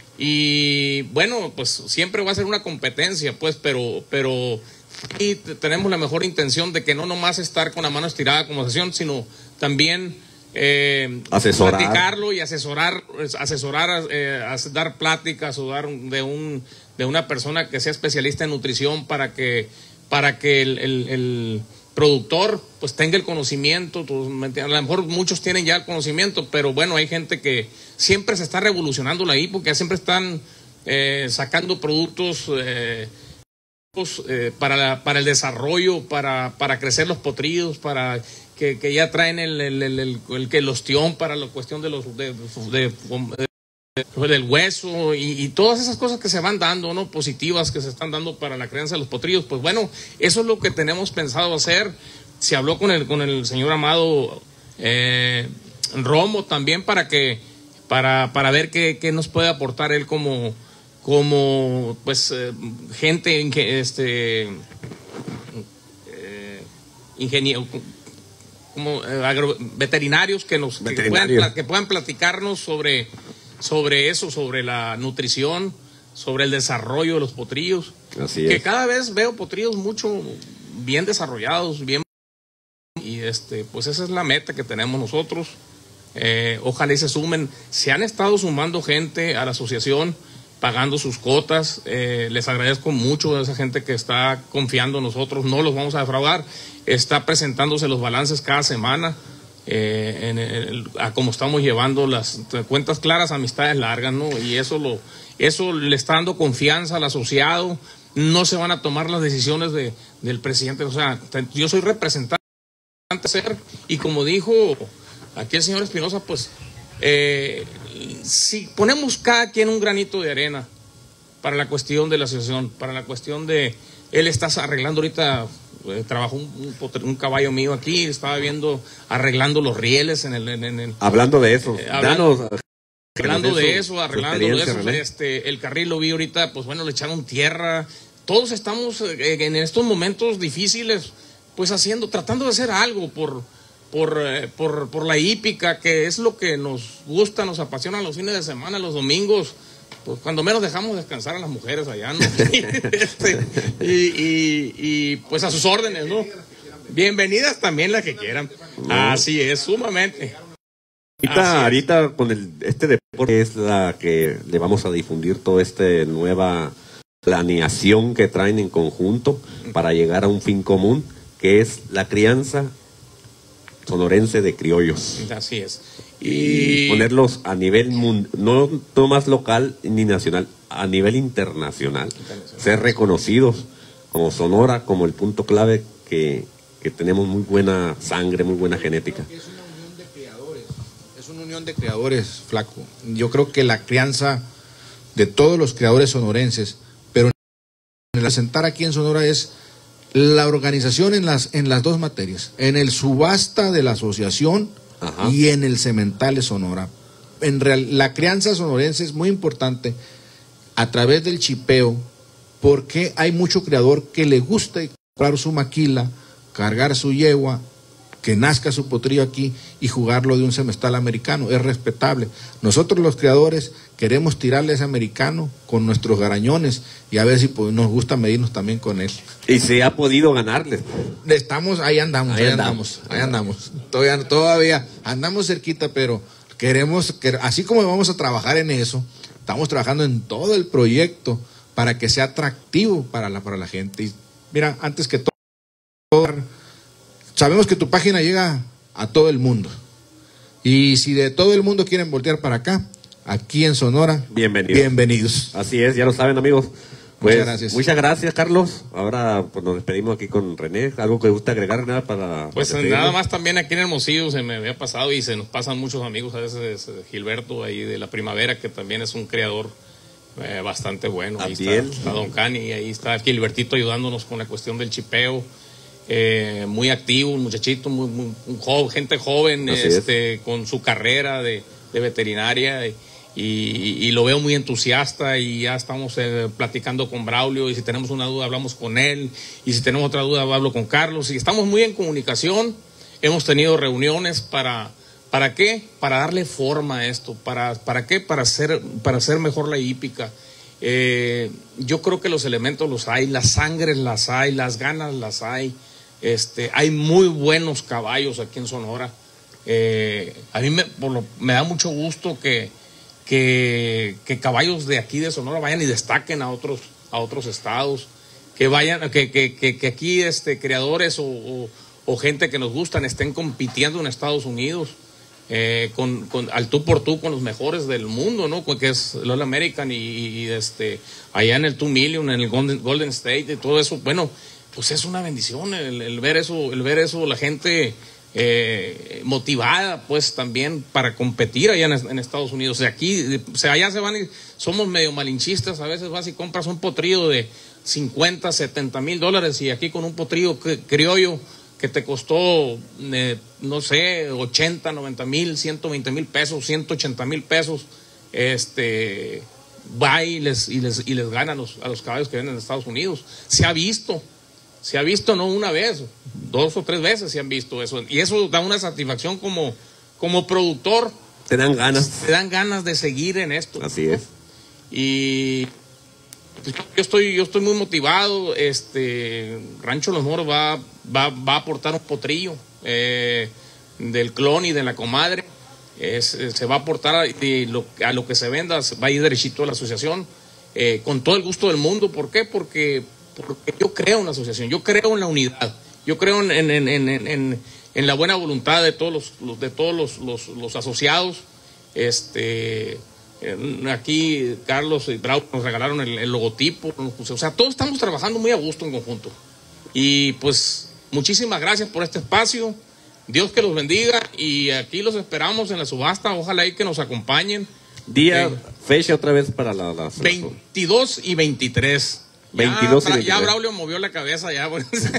y bueno, pues siempre va a ser una competencia, pues, pero, pero y tenemos la mejor intención de que no nomás estar con la mano estirada como asociación, sino también Eh, asesorar. platicarlo y asesorar, asesorar, eh, dar pláticas, o dar de un de una persona que sea especialista en nutrición, para que para que el, el, el productor pues tenga el conocimiento. A lo mejor muchos tienen ya el conocimiento, pero bueno, hay gente que siempre se está revolucionando ahí, porque siempre están eh, sacando productos eh, eh, para la, para el desarrollo, para para crecer los potrillos, para Que, que ya traen el, el, el, el, el, el ostión para la cuestión de los de, de, de, de, del hueso, y, y todas esas cosas que se van dando, ¿no? Positivas que se están dando para la crianza de los potrillos. Pues bueno, eso es lo que tenemos pensado hacer. Se habló con el con el señor Amado eh, Romo también, para que para para ver qué, qué nos puede aportar él como como pues eh, gente este eh, ingeniero, como eh, agro, veterinarios que nos Veterinario. que puedan, que puedan platicarnos sobre, sobre eso, sobre la nutrición, sobre el desarrollo de los potrillos. Así que es. cada vez veo potrillos mucho bien desarrollados, bien, y este pues esa es la meta que tenemos nosotros. Eh, ojalá y se sumen. Se han estado sumando gente a la asociación, pagando sus cuotas. Eh, les agradezco mucho a esa gente que está confiando en nosotros, no los vamos a defraudar. Está presentándose los balances cada semana, eh, en el, a cómo estamos llevando las cuentas claras, amistades largas, ¿no? Y eso lo eso le está dando confianza al asociado. No se van a tomar las decisiones de, del presidente. O sea, yo soy representante, y como dijo aquí el señor Espinosa, pues eh, si ponemos cada quien un granito de arena para la cuestión de la asociación, para la cuestión de, él está arreglando ahorita, eh, trabajó un, un, un caballo mío aquí, estaba viendo, arreglando los rieles en el... En, en el hablando de eso, eh, hablando, danos, hablando de eso, eso, arreglando de eso, René. este el carril lo vi ahorita, pues bueno, le echaron tierra. Todos estamos eh, en estos momentos difíciles, pues haciendo, tratando de hacer algo por... Por, eh, por, por la hípica, que es lo que nos gusta, nos apasiona los fines de semana, los domingos, pues cuando menos dejamos descansar a las mujeres allá, ¿no? este, y, y, y pues a sus órdenes, ¿no? Bienvenidas también las que quieran. No. Así es, sumamente. Ahorita, ahorita con el, este deporte es la que le vamos a difundir toda esta nueva planeación que traen en conjunto para llegar a un fin común, que es la crianza sonorense de criollos. Así es. Y, y ponerlos a nivel mundial, no, no más local ni nacional, a nivel internacional. internacional. Ser reconocidos como Sonora, como el punto clave que, que tenemos muy buena sangre, muy buena genética. Es una unión de criadores, es una unión de criadores, Flaco. Yo creo que la crianza de todos los criadores sonorenses, pero en el sentar aquí en Sonora es la organización en las en las dos materias, en el subasta de la asociación. Ajá. Y en el cemental de Sonora. En real, la crianza sonorense es muy importante a través del chipeo, porque hay mucho criador que le gusta comprar su maquila, cargar su yegua que nazca su potrillo aquí y jugarlo de un semestral americano, es respetable. Nosotros los criadores queremos tirarle ese americano con nuestros garañones y a ver si pues, nos gusta medirnos también con él. Y se ha podido ganarle. Estamos, ahí andamos, ahí, ahí andamos, andamos, ahí andamos. Todavía, todavía andamos cerquita, pero queremos, que, así como vamos a trabajar en eso, estamos trabajando en todo el proyecto para que sea atractivo para la, para la gente. Y mira, antes que todo, sabemos que tu página llega a todo el mundo. Y si de todo el mundo quieren voltear para acá, aquí en Sonora, bienvenidos. bienvenidos. Así es, ya lo saben, amigos. Pues, muchas gracias. Muchas gracias, Carlos. Ahora pues, nos despedimos aquí con René. ¿Algo que gusta agregar nada para...? Pues para nada más también aquí en Hermosillo se me había pasado y se nos pasan muchos amigos, a veces Gilberto ahí de la Primavera, que también es un creador eh, bastante bueno. Ahí está, está Don Cani, ahí está Gilbertito ayudándonos con la cuestión del chipeo. Eh, muy activo, un muchachito, muy, muy, un joven, gente joven, este, con su carrera de, de veterinaria. Y, Y, y lo veo muy entusiasta y ya estamos eh, platicando con Braulio y si tenemos una duda hablamos con él y si tenemos otra duda hablo con Carlos y estamos muy en comunicación. Hemos tenido reuniones para ¿para qué? Para darle forma a esto. ¿Para, para qué? Para hacer, para hacer mejor la hípica. Eh, yo creo que los elementos los hay, las sangres las hay, las ganas las hay. Este, hay muy buenos caballos aquí en Sonora. Eh, a mí me, por lo, me da mucho gusto que Que, que caballos de aquí de Sonora vayan y destaquen a otros a otros estados, que vayan, que, que, que, que aquí este, creadores o, o, o gente que nos gustan estén compitiendo en Estados Unidos eh, con, con, al tú por tú con los mejores del mundo, ¿no? Que es el All American y, y este, allá en el two million, en el Golden, Golden State y todo eso. Bueno, pues es una bendición el, el ver eso, el ver eso, la gente Eh, motivada pues también para competir allá en, en Estados Unidos. O sea, aquí, o sea, allá se van y somos medio malinchistas, a veces vas y compras un potrillo de cincuenta, setenta mil dólares y aquí con un potrillo criollo que te costó, eh, no sé, ochenta, noventa mil, ciento veinte mil pesos, ciento ochenta mil pesos, este, va y les, y les, y les gana a los, a los caballos que venden en Estados Unidos. Se ha visto. Se ha visto no una vez, dos o tres veces se han visto eso. Y eso da una satisfacción como, como productor. Te dan ganas. Te dan ganas de seguir en esto. Así es. Y pues, yo estoy, yo estoy muy motivado. Este Rancho Los Moros va, va, va a aportar un potrillo eh, del clon y de la comadre. Es, se va a aportar a, de lo, a lo que se venda, va a ir derechito a la asociación. Eh, con todo el gusto del mundo. ¿Por qué? Porque Porque yo creo en la asociación, yo creo en la unidad, yo creo en, en, en, en, en, en la buena voluntad de todos los, los de todos los, los, los asociados. Este, aquí Carlos y Brau nos regalaron el, el logotipo, o sea, todos estamos trabajando muy a gusto en conjunto. Y pues muchísimas gracias por este espacio, Dios que los bendiga y aquí los esperamos en la subasta, ojalá ahí que nos acompañen. Día, eh, fecha otra vez para la... la veintidós y veintitrés. veintidós ya, y veintitrés. Ya Braulio movió la cabeza ya.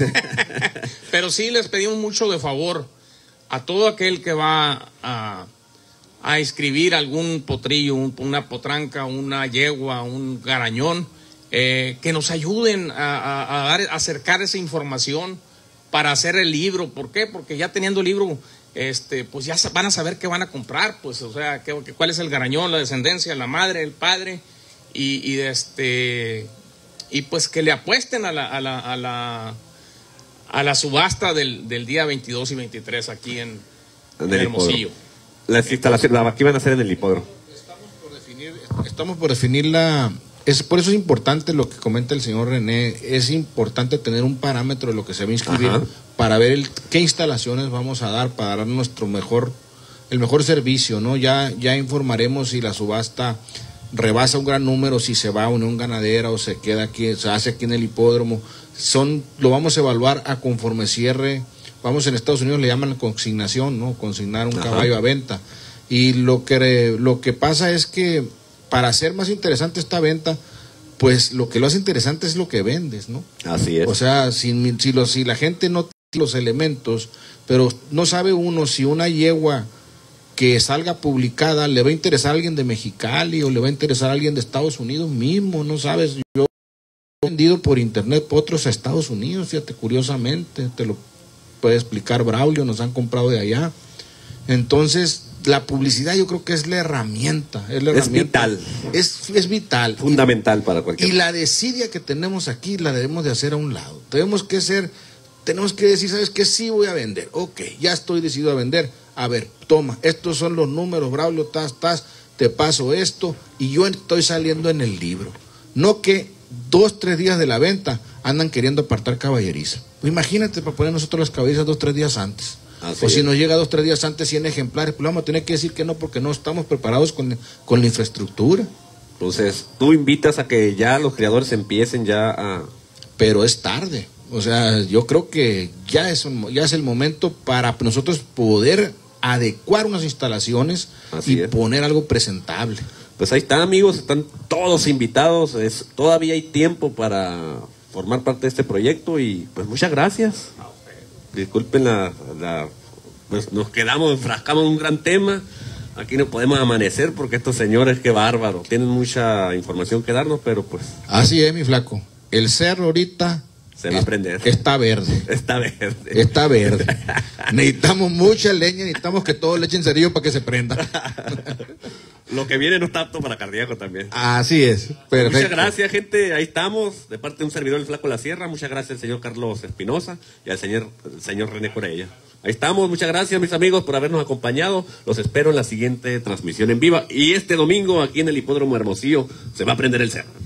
Pero sí les pedimos mucho de favor a todo aquel que va a, a inscribir algún potrillo, un, una potranca, una yegua, un garañón, eh, que nos ayuden a, a, a, dar, a acercar esa información para hacer el libro. ¿Por qué? Porque ya teniendo el libro, este, pues ya van a saber qué van a comprar, pues, o sea, qué, cuál es el garañón, la descendencia, la madre, el padre, y, y este... y pues que le apuesten a la, a la, a la, a la subasta del, del día veintidós y veintitrés aquí en, en Hermosillo. Las instalaciones, ¿qué van a hacer en el hipódromo? Estamos por definir, estamos por definir la... Es, por eso es importante lo que comenta el señor René, es importante tener un parámetro de lo que se va a inscribir. Ajá. Para ver el, qué instalaciones vamos a dar para dar nuestro mejor, el mejor servicio, ¿no? Ya, ya informaremos si la subasta rebasa un gran número, si se va a Unión Ganadera o se queda aquí, se hace aquí en el hipódromo. Son, lo vamos a evaluar a conforme cierre. Vamos, en Estados Unidos le llaman consignación, ¿no? Consignar un Ajá. caballo a venta. Y lo que, lo que pasa es que para hacer más interesante esta venta, pues lo que lo hace interesante es lo que vendes, ¿no? Así es. O sea, si, si, lo, si la gente no tiene los elementos, pero no sabe uno si una yegua que salga publicada le va a interesar a alguien de Mexicali o le va a interesar a alguien de Estados Unidos mismo, no sabes. Yo he vendido por internet por otros a Estados Unidos, fíjate, curiosamente, te lo puede explicar Braulio, nos han comprado de allá. Entonces, la publicidad yo creo que es la herramienta. Es, la es herramienta, vital. Es, es vital. Fundamental para cualquier. Y la desidia que tenemos aquí la debemos de hacer a un lado. Tenemos que ser, tenemos que decir, ¿sabes qué? Sí voy a vender. Ok, ya estoy decidido a vender. A ver, toma, estos son los números, Braulio, tas, tas, te paso esto y yo estoy saliendo en el libro. No que dos, tres días de la venta andan queriendo apartar caballeriza. Pues imagínate para poner nosotros las caballerizas dos, tres días antes. Así o si es. Nos llega dos, tres días antes cien ejemplares, pues vamos a tener que decir que no porque no estamos preparados con, con la infraestructura. Entonces, tú invitas a que ya los criadores empiecen ya a... Pero es tarde. O sea, yo creo que ya es, un, ya es el momento para nosotros poder adecuar unas instalaciones Así y es. Poner algo presentable. Pues ahí están, amigos, están todos invitados. Es, todavía hay tiempo para formar parte de este proyecto y pues muchas gracias. Disculpen la, la pues nos quedamos, enfrascamos en un gran tema. Aquí no podemos amanecer porque estos señores, qué bárbaro, tienen mucha información que darnos, pero pues... Así es, mi flaco. El cerro ahorita... Se va a prender. Está verde. Está verde. Está verde. Necesitamos mucha leña, necesitamos que todos le echen cerillo para que se prenda. Lo que viene no está apto para cardíaco también. Así es. Perfecto. Muchas gracias, gente. Ahí estamos. De parte de un servidor, el Flaco de la Sierra. Muchas gracias al señor Carlos Espinosa y al señor, el señor René Corella. Ahí estamos. Muchas gracias, mis amigos, por habernos acompañado. Los espero en la siguiente transmisión en vivo. Y este domingo, aquí en el Hipódromo Hermosillo, se va a prender el cerro.